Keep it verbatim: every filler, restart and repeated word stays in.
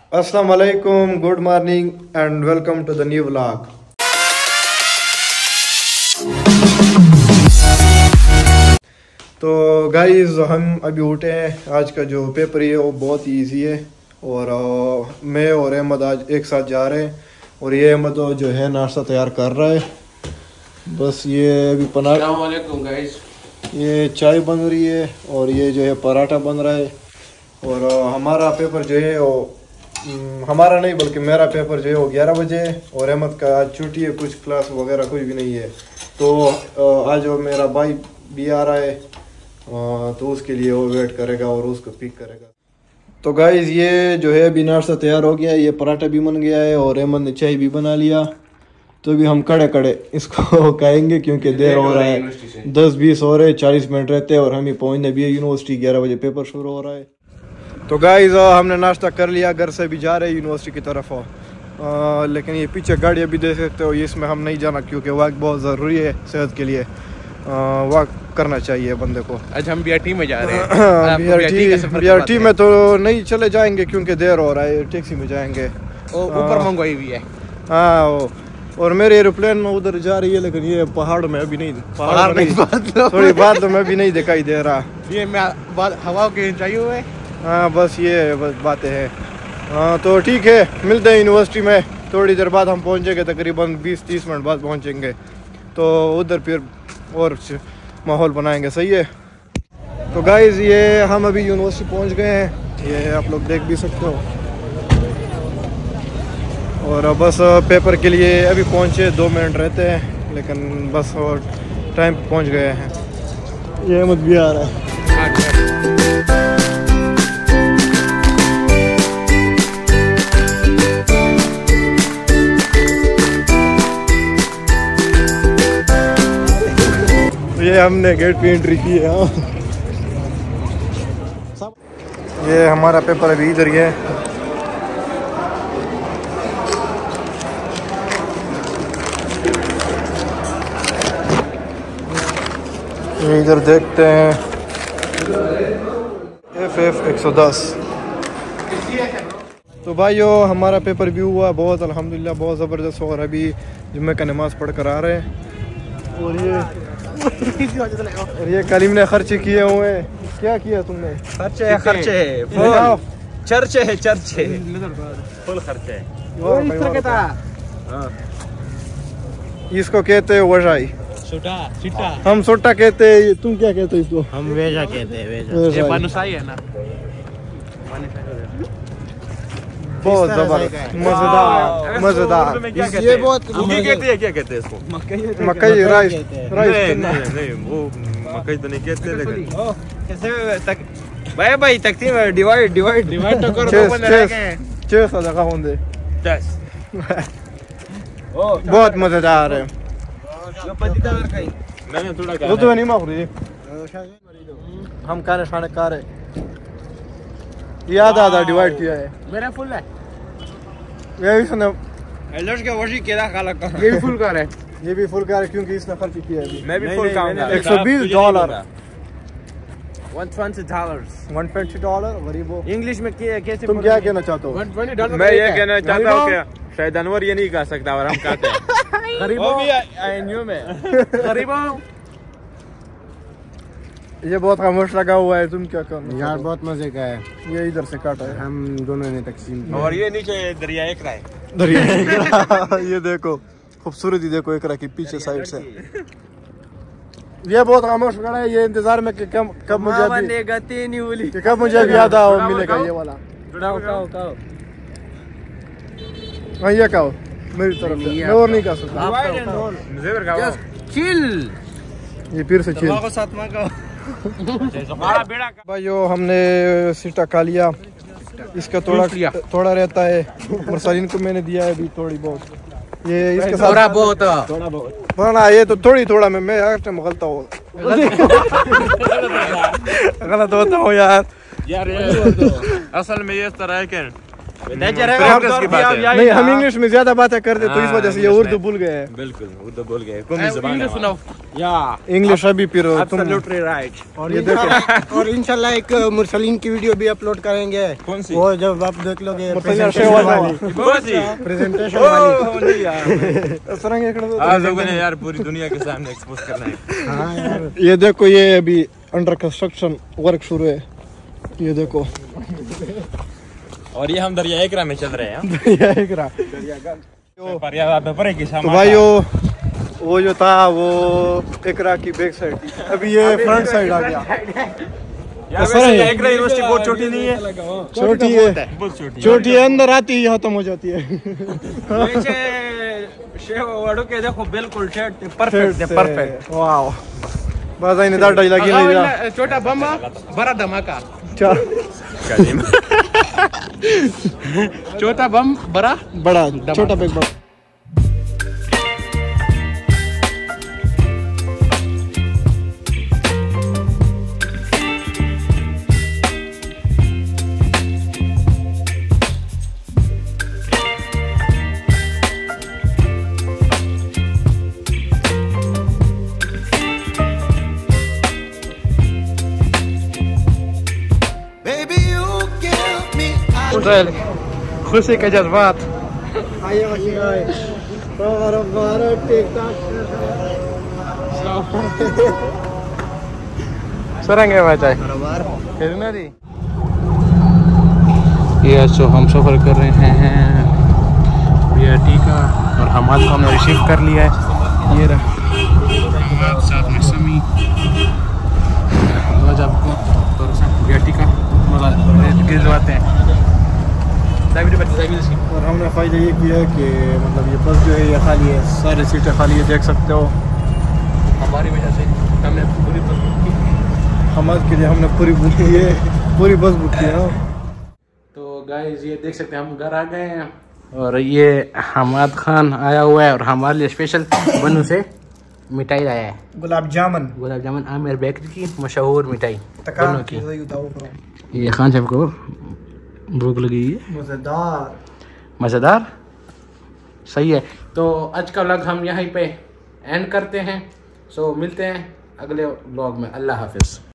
अस्सलाम वालेकुम, good morning and welcome to the new vlog. तो गाइस हम अभी उठे हैं। आज का जो पेपर है वो बहुत ही ईजी है और आ, मैं और अहमद आज एक साथ जा रहे हैं और ये अहमद जो है नाश्ता तैयार कर रहा है। बस ये अभी पराठा, अस्सलाम वालेकुम गाइस, ये चाय बन रही है और ये जो है पराठा बन रहा है। और आ, हमारा पेपर जो है वो हमारा नहीं बल्कि मेरा पेपर जो है वो ग्यारह बजे है और अहमद का आज छुट्टी है, कुछ क्लास वगैरह कुछ भी नहीं है। तो आज वो मेरा भाई भी आ रहा है तो उसके लिए वो वेट करेगा और उसको पिक करेगा। तो गाइस ये जो है अभी नाश्ता तैयार हो गया है, ये पराठा भी बन गया है और अहमद ने चाय भी बना लिया। तो अभी हम कड़े कड़े इसको खाएंगे क्योंकि देर हो रहा है, दस बीस हो रहे, चालीस मिनट रहते हैं और हमें पहुंचने भी है यूनिवर्सिटी, ग्यारह बजे पेपर शुरू हो रहा है। तो गाइस हमने नाश्ता कर लिया, घर से भी जा रहे हैं यूनिवर्सिटी की तरफ हो। आ, लेकिन ये पीछे गाड़ी अभी देख सकते हो, इसमें हम नहीं जाना क्योंकि वॉक बहुत ज़रूरी है सेहत के लिए। वॉक करना चाहिए बंदे को। आज हम बीआरटी में जा रहे हैं। बीआरटी में तो नहीं चले जाएंगे क्योंकि देर हो रहा है, टैक्सी में जाएंगे। ऊपर मंगवाई हुई है। हाँ, और मेरे एरोप्लेन में उधर जा रही है लेकिन ये पहाड़ में अभी नहीं, पहाड़ में नहीं, थोड़ी बात में भी नहीं दिखाई दे रहा। ये मैं हवा के चाहिए हुए। हाँ बस ये बस बातें हैं। हाँ तो ठीक है, मिलते हैं यूनिवर्सिटी में थोड़ी देर बाद। हम पहुँचेंगे तकरीबन बीस तीस मिनट बाद पहुँचेंगे, तो उधर फिर और माहौल बनाएंगे। सही है। तो गाइज ये हम अभी यूनिवर्सिटी पहुँच गए हैं, ये आप लोग देख भी सकते हो। और बस पेपर के लिए अभी पहुँचे, दो मिनट रहते हैं लेकिन बस और टाइम पे पहुँच गए हैं। ये अहमद भी आ रहा है। ये हमने गेट पे एंट्री की है। ये हमारा पेपर अभी इधर ही है। ये इधर देखते हैं, एफ एफ एक सौ दस। तो भाइयों हमारा पेपर भी हुआ बहुत, अल्हम्दुलिल्लाह बहुत ज़बरदस्त। और अभी जुम्मे का नमाज़ पढ़ कर आ रहे हैं। और ये और ये करीम ने खर्चे किए हुए हैं। क्या किया तुमने? खर्चे है, खर्चे है, चर्चे है, चर्चे फुल खर्चे है। इसको कहते हैं वजाई, हम सोटा कहते हैं। तुम क्या कहते हो इसको? हम वेजा कहते हैं। वेजा ये बनसाई है ना, बहुत जबरदस्त, मजेदार मजेदार। ये बहुत कहते हैं। क्या कहते हैं इसको? मकई, राइस राइस नहीं नहीं वो मकई तो नहीं कहते लेकिन कैसे भाई भाई तकसीम डिवाइड डिवाइड डिवाइड तो करो। छह सदका होंगे दस। बहुत मजेदार है। मैंने थोड़ा वो तो नहीं माफरी हम खाने खाने खा रहे, याद आधा डिवाइड किया है। मेरा फुल है। ये भी सुने, एल्डर्स के वर्षी केदा खाला का ये भी फुल कर है। ये भी फुल कर है क्योंकि इसने खर्च किया है। मैं भी फुल खाऊंगा। एक सौ बीस डॉलर एक सौ बीस डॉलर्स एक सौ बीस डॉलर गरीबों। इंग्लिश में कैसे? तुम क्या कहना चाहते हो? एक सौ बीस डॉलर मैं ये कहना चाहता हूँ कि शायद अनवर ये नहीं कह सकता और हम कहते हैं गरीबों। आईएनयू में गरीबों। ये बहुत खामोश लगा हुआ है, तुम क्या कहना? यार बहुत मजे का है। ये इधर से काटा है, हम दोनों ने तकसीम किया। और ये नीचे दरिया एकरा है। दरिया ये देखो खूबसूरती देखो एकरा की पीछे साइड से। ये बहुत खामोश खड़ा है, ये इंतजार में कि कब कब मुझे अभी कि कब मुझे अभी याद आओ मिलेगा ये वाला। हाँ ये कहो मेरी तरफ से, मैं और नहीं कह सकता। चिल ये फिर से चिल। भाइयों हमने सीटा खा लिया, इसका थोड़ा थोड़ा रहता है। मुरसलीन को मैंने दिया है अभी थोड़ी बहुत। ये इसके साथ थोड़ा बहुत थोड़ा बहुत बना, ये तो थोड़ी थोड़ा मैं मैं हर टाइम गलत हूँ गलत होता हूँ यार। यार असल में ये इस तरह है कि प्रैक्टिस की बात है। नहीं, हम इंग्लिश में ज्यादा बातें करते तो इस वजह से ये उर्दू भूल गए हैं। बिल्कुल उर्दू भूल गए। कौन सी ज़बान है? सुनाओ। या इंग्लिश अभी फिर तुम एब्सोल्युटली राइट। और ये देखो, और इंशाल्लाह एक मुरसलीन की वीडियो भी अपलोड करेंगे। कौन सी? वो जब आप देख लोगे प्रेजेंटेशन वाली कौन सी? प्रेजेंटेशन वाली। ओह नहीं यार, सरंग एकड़ आज लोगों ने यार पूरी दुनिया के सामने एक्सपोज करना है। हाँ यार, ये देखो, ये अभी अंडर कंस्ट्रक्शन वर्क शुरू है। ये देखो और ये हम दरिया एकरा में चल रहे हैं। ये एकरा। पर यार पेपर है कि तो भाइयों वो जो था वो एकरा की बैक साइड थी, अभी ये फ्रंट साइड आ गया। यार वैसे ये एकरा यूनिवर्सिटी बहुत छोटी नहीं है, छोटी है, बहुत छोटी छोटी है, अंदर आती ही खत्म हो जाती है। नीचे शेव वाडो के देखो बिल्कुल सेट परफेक्ट है, परफेक्ट। वाओ, बस आइने दाढ़ी लगी नहीं जा। छोटा बम बड़ा धमाका। छोटा बम बड़ा बड़ा छोटा बैग बड़ा। खुशी के जज्बात सरेंगे भाई। ये जो हम सफ़र कर रहे हैं बी आर टी का, और हमाद को हमने रिसीव कर लिया है। ये रहा हमाद, साथ में समी। आज आपको बी आर टी का मजा गिरवाते हैं। और हमने फायदा ये किया है कि मतलब ये बस जो है ये खाली है, सारी सीटें खाली है, देख सकते हो। हमारी वजह से हमने पूरी बस बुक की। हमारे के लिए हमने पूरी बुक की है, पूरी बस बुक की है। तो गाइस ये देख सकते हैं हम घर आ गए हैं, और ये हमाद खान आया हुआ है और हमारे लिए स्पेशल बनू से मिठाई लाया है। गुलाब जामुन, गुलाब जामुन आमिर बेकरी की मशहूर मिठाई बनू की। ये खान साहब को भूख लगी है, मज़ेदार मज़ेदार। सही है, तो आज का व्लॉग हम यहीं पे एंड करते हैं। सो मिलते हैं अगले व्लॉग में। अल्लाह हाफिज़।